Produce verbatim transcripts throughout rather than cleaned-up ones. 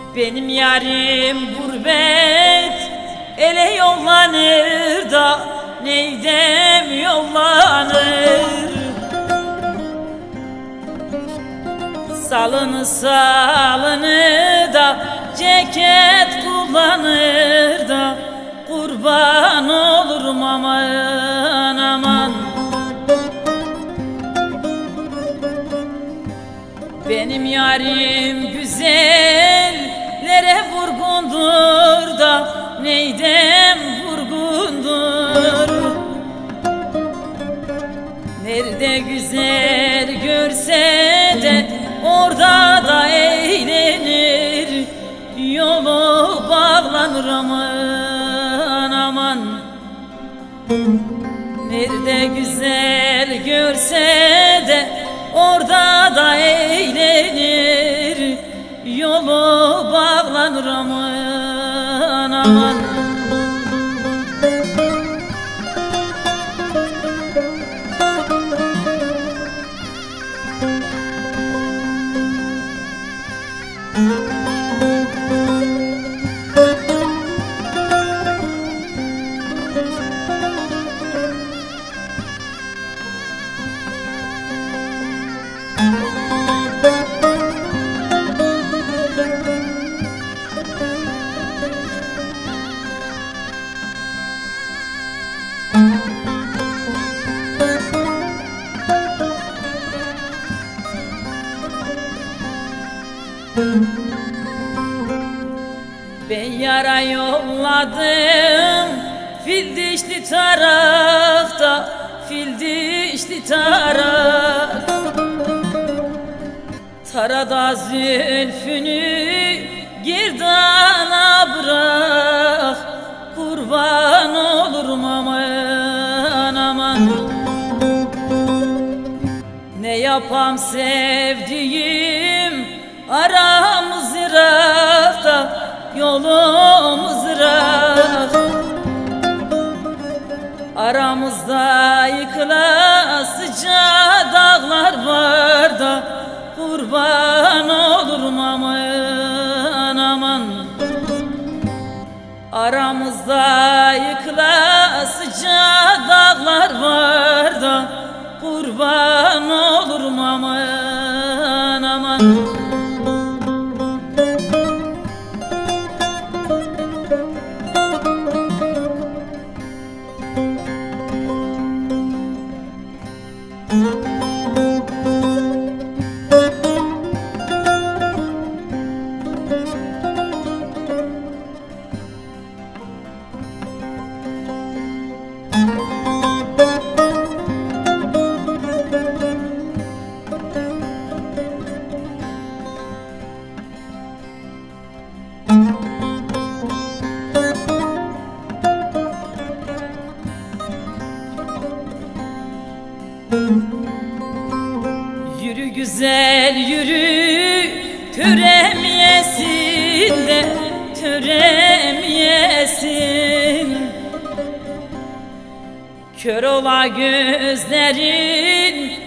Benim yarim gurbet ele yollanır da neydem yollanır. Salını salını da ceket kullanır da kurban olurum aman aman. Benim yarim güzellere vurgundur da neydem vurgundur. Nerede güzel görse de orada da eğlenir, yolu bağlanır aman aman. Nerede güzel görse de orada da eğlenir, yolu bağlanır aman aman. Ben yara yolladım fil dişli tarafta, fil dişli taraf. Tarada zülfünü girdana bırak, kurban olurum aman aman. Ne yapam sevdiğim, aramız Irak'ta, yolumuz Irak. Aramızda yıkılasıca dağlar var da kurban olurum aman aman. Aramızda yıkılasıca dağlar var da kurban olurum aman aman. Yürü güzel yürü, töremiyesin de töremiyesin. Kör ola gözlerin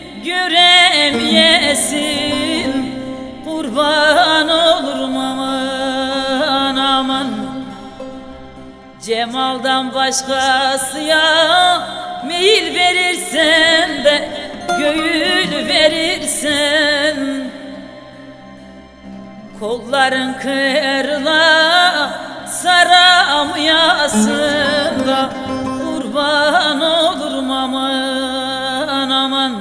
göremeyesin, kurban olurum aman aman. Cemaldan başkasıya meyil verirsen de göğül verirsen, kolların kırıla saramayasın da kurban olurum aman aman.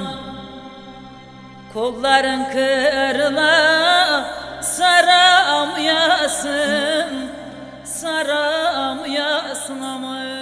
Kolların kırıla saramayasın, saramayasın aman.